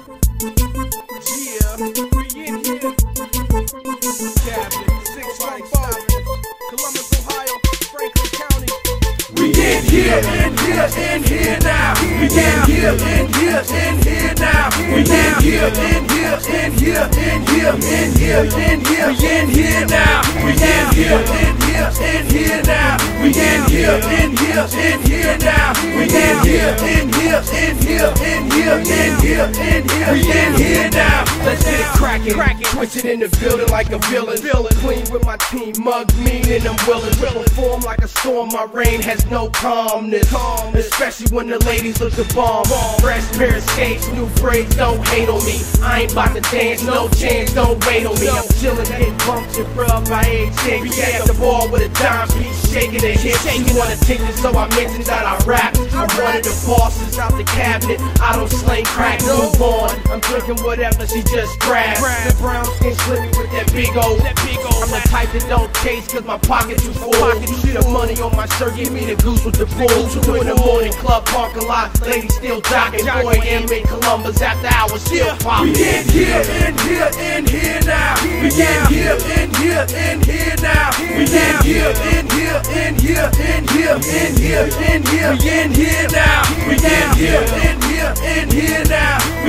we in here. Cabinet, 657, Columbus, Ohio, Franklin County. We in here now. We in here now. We in here now. We in here now. We in here now. We in here now. Let's get it crackin', twitching in the building like a villain. Clean with my team, mug mean and I'm willing. Perform like a storm, my reign has no calmness. Especially when the ladies look the bomb. Fresh pair of skates, new braids, don't hate on me. I ain't about to dance, no chance, don't wait on me. I'm chillin', getting bumped and rubbed by a chick. We at the ball with a dime piece, shaking the hips. You wanna take this, so I mentioned that I rap. I'm one of the bosses out the cabinet. I don't slang crack, move on. I'm drinking whatever she just grabbed. The brown skin slippy with that big old. I'm the type that don't chase cause my pocket too full. You see the money on my shirt, give me the goose with the bull. 2 in the morning, club parking lot, ladies still jocking. Boy, in Columbus after hours, still popping. We in here now. We in here now. We in here now. We in here now. We in here now. We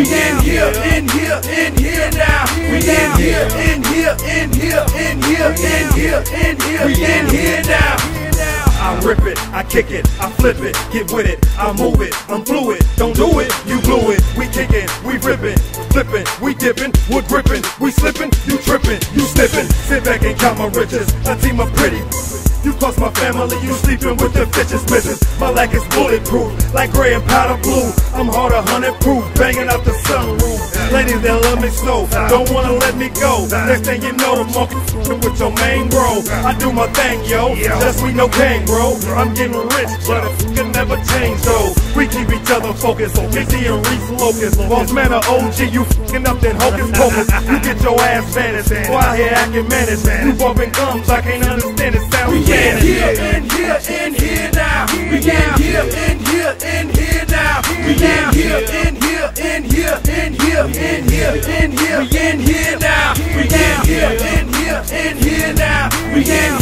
in here now. I rip it, I kick it, I flip it, get with it, I move it, I'm fluid, don't do it, you blew it, we kickin', we rippin', flippin', we dippin', wood grippin', we slippin', you trippin', you slippin', sit back and count my riches, a team of pretty. You cost my family, you sleeping with the bitches misses. My lack is bulletproof, like gray and powder blue. I'm hard 100 proof, banging out the sunroof. Ladies that love me slow, don't wanna let me go. Next thing you know, the monkey with your main bro. I do my thing, yo, just we no gang, bro. I'm getting rich, but it can never change, though. We keep each other focused, Casey and Reese Locust. Boss man or OG, you f***ing up then hocus pocus. You get your ass vanished, boy out here acting menace. You bumping gums, I can't understand it, sound in here now. We in here now. We in here now. We in here now. We in here now. We in here now. We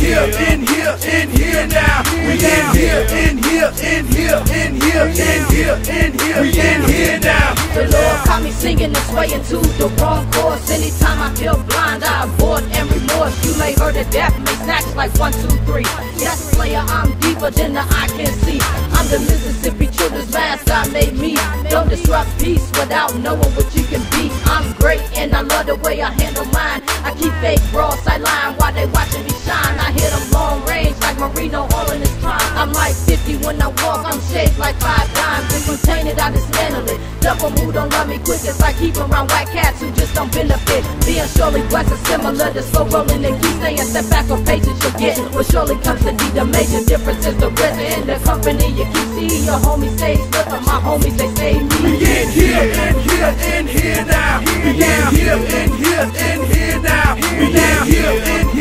in here now. The Lord caught me singing and swaying to the wrong chorus. Anytime I feel blind, I avoid and remorse. You may hurt to death, may snatch like 1, 2, 3. Yes, player, I'm deeper than the eye can see. I'm the Mississippi children's mascot, made me. Don't disrupt peace without knowing what you can be. I'm great and I love the way I handle mine. I keep fake broad sideline while they watching me shine. I hit them long range like Marino all in his prime. I'm like 50 when I walk, I'm shaped like 5 times. And contain it, I dismantle it. Double move, don't love me quick. It's like keep around white cats who just don't benefit. Being surely blessed is similar to slow rolling and keep staying step back on pages you'll get. What surely comes to be the major difference is the rest in the company. You keep seeing your homies stay slipping, my homies they stay me. We in here now. We in here now. We in here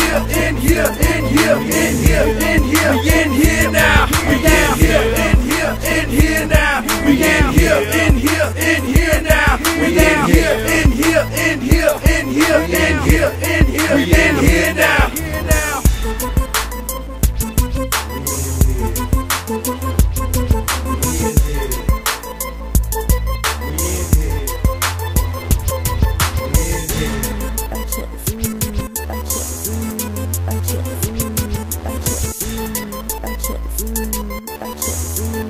now. We in here now. We in here now. We in here now. I check.